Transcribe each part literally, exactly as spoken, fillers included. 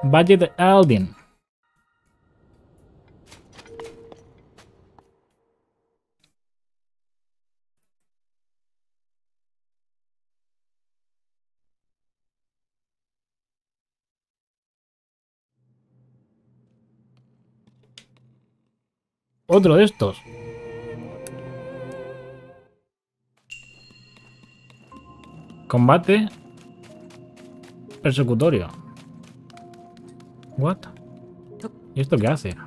Valle de Aldin. Otro de estos. Combate persecutorio. What? ¿Y esto qué hace?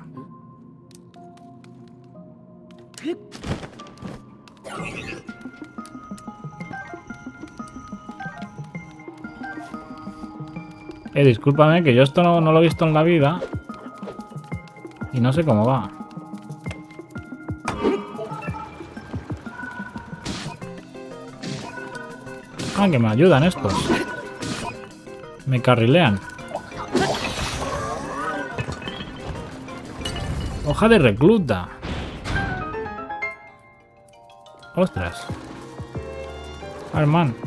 Eh, discúlpame que yo esto no, no lo he visto en la vida. Y no sé cómo va. Ah, que me ayudan estos. Me carrilean. Hoja de recluta. Ostras. Arman.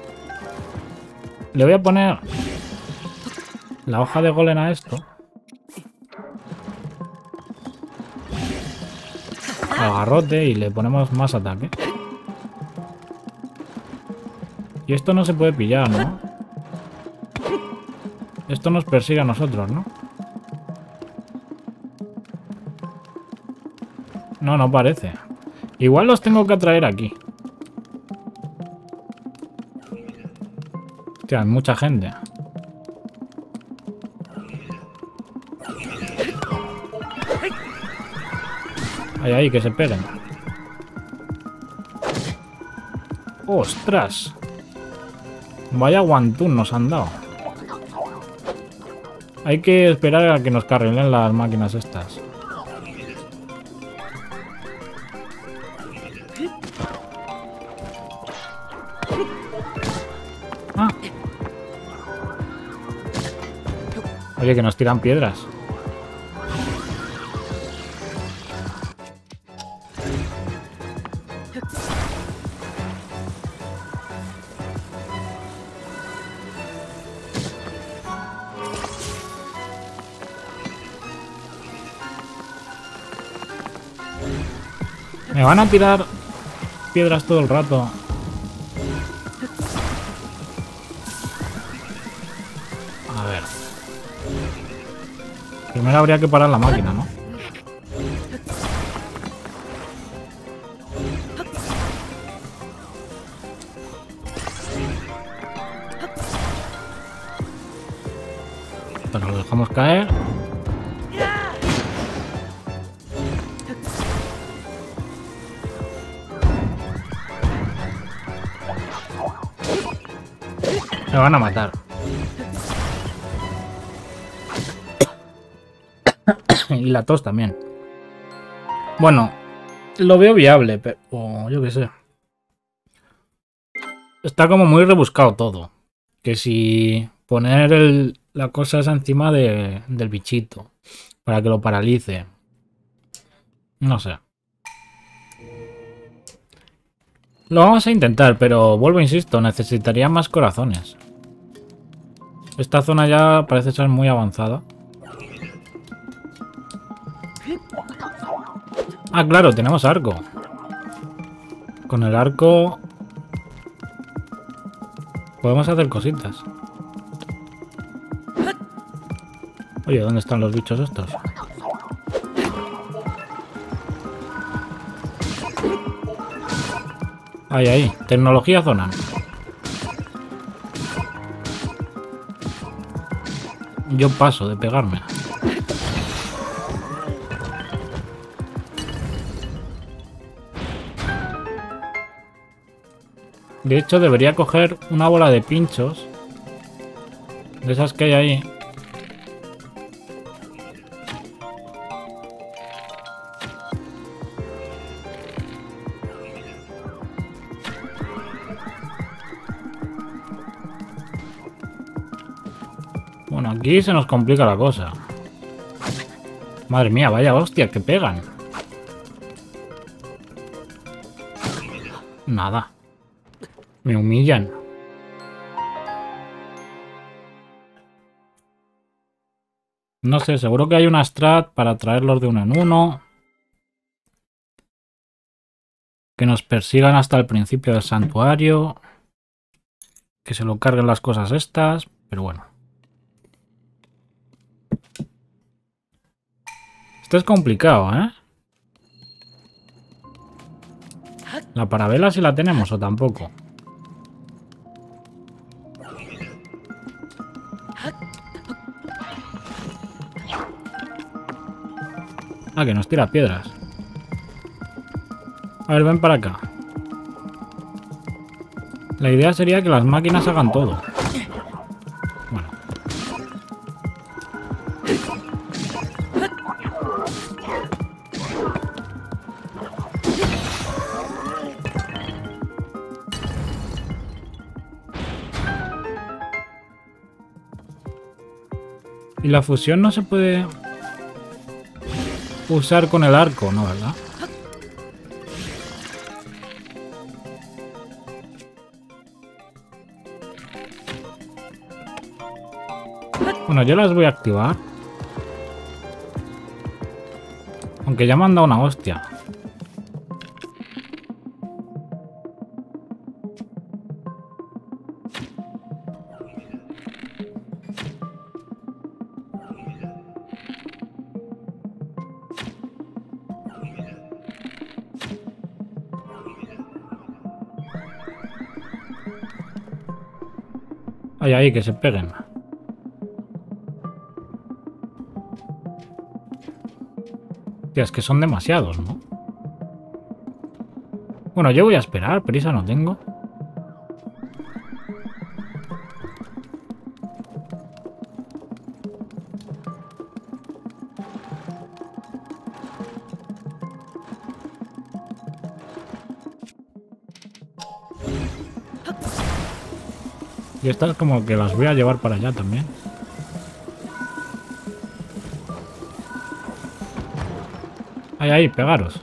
Le voy a poner la hoja de golem a esto. Al garrote y le ponemos más ataque. Y esto no se puede pillar, ¿no? Esto nos persigue a nosotros, ¿no? No, no parece. Igual los tengo que atraer aquí. Hostia, hay mucha gente. Ahí, ahí, que se peguen. ¡Ostras! Vaya guantún nos han dado. Hay que esperar a que nos carrilen las máquinas estas. Ah. Oye, que nos tiran piedras. Me van a tirar piedras todo el rato. A ver. Primero habría que parar la máquina, ¿no? Esto lo dejamos caer. Me van a matar. Y la tos también. Bueno, lo veo viable, pero oh, yo qué sé. Está como muy rebuscado todo. Que si poner el, la cosa esa encima de, del bichito para que lo paralice. No sé. Lo vamos a intentar, pero vuelvo, insisto, necesitaría más corazones. Esta zona ya parece ser muy avanzada. Ah, claro, tenemos arco. Con el arco podemos hacer cositas. Oye, ¿dónde están los bichos estos? Ahí, ahí. Tecnología zona. Yo paso de pegarme. De hecho, debería coger una bola de pinchos. De esas que hay ahí. Bueno, aquí se nos complica la cosa. Madre mía, vaya hostia, que pegan. Nada. Me humillan. No sé, seguro que hay una strat para traerlos de uno en uno. Que nos persigan hasta el principio del santuario. Que se lo carguen las cosas estas. Pero bueno. Esto es complicado, ¿eh? La parabela si la tenemos o tampoco. Ah, que nos tira piedras. A ver, ven para acá. La idea sería que las máquinas hagan todo. Bueno. Y la fusión no se puede usar con el arco, ¿no? ¿Verdad? Bueno, yo las voy a activar. Aunque ya me han dado una hostia. Ay, ahí, que se peguen. Tía, es que son demasiados, ¿no? Bueno, yo voy a esperar, prisa no tengo. Y estas como que las voy a llevar para allá también. Ahí, ahí, pegaros.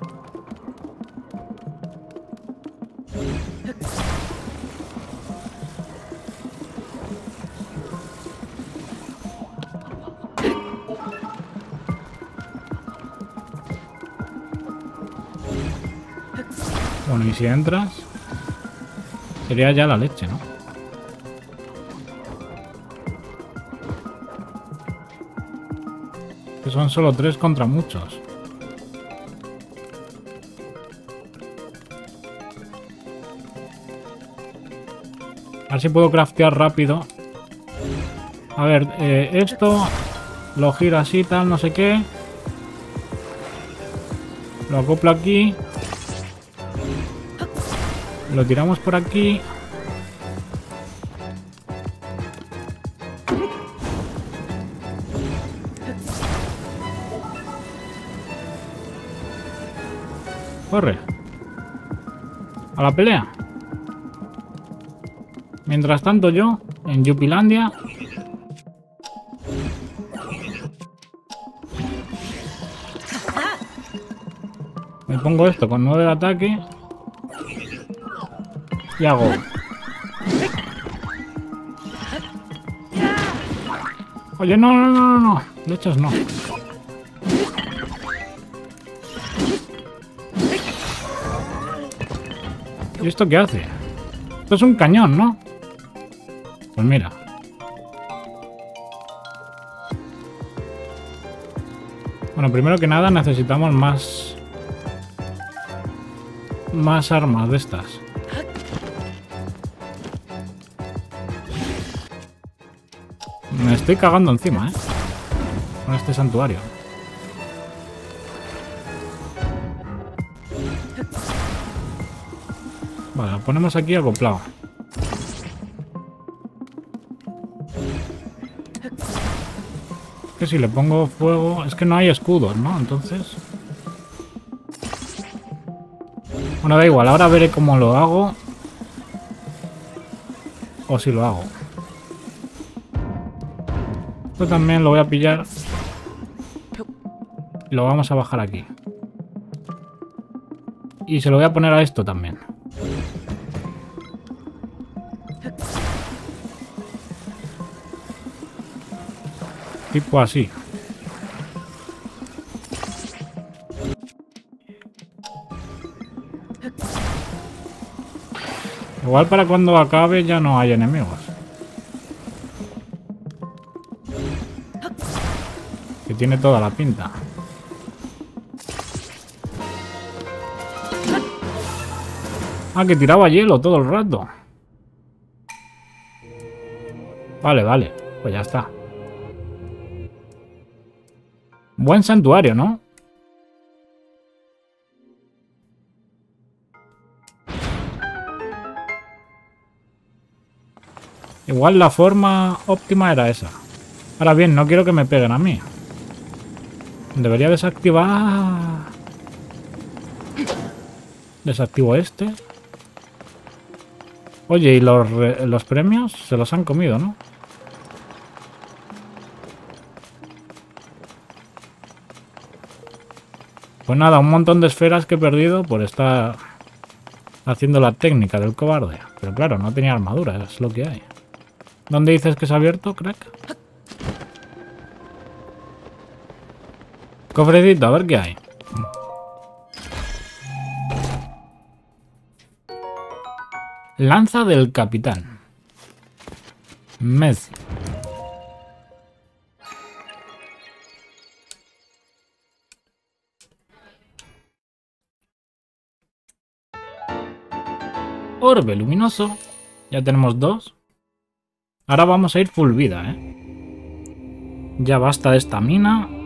Bueno, y si entras, sería ya la leche, ¿no? Que son solo tres contra muchos. A ver si puedo craftear rápido. A ver, eh, esto lo gira así, tal, no sé qué. Lo acoplo aquí. Lo tiramos por aquí. Corre. A la pelea. Mientras tanto yo, en Yupilandia... me pongo esto con nueve de ataque. Y hago... Oye, no, no, no, no, no. Lechos no. ¿Y esto qué hace? Esto es un cañón, ¿no? Pues mira. Bueno, primero que nada necesitamos más... más armas de estas. Me estoy cagando encima, ¿eh? Con este santuario. Vale, lo ponemos aquí acoplado. Que si le pongo fuego... es que no hay escudos, ¿no? Entonces... bueno, da igual. Ahora veré cómo lo hago. O si lo hago. Esto también lo voy a pillar. Y lo vamos a bajar aquí. Y se lo voy a poner a esto también. Tipo así. Igual para cuando acabe ya no hay enemigos. Que tiene toda la pinta. Ah, que tiraba hielo todo el rato. Vale, vale. Pues ya está. Buen santuario, ¿no? Igual la forma óptima era esa. Ahora bien, no quiero que me peguen a mí. Debería desactivar... Desactivo este. Oye, ¿y los, los premios? Se los han comido, ¿no? Pues nada, un montón de esferas que he perdido por estar haciendo la técnica del cobarde. Pero claro, no tenía armadura, es lo que hay. ¿Dónde dices que se ha abierto, crack? Cofrecito, a ver qué hay. Lanza del capitán. Messi. Orbe luminoso. Ya tenemos dos. Ahora vamos a ir full vida, ¿eh? Ya basta de esta mina.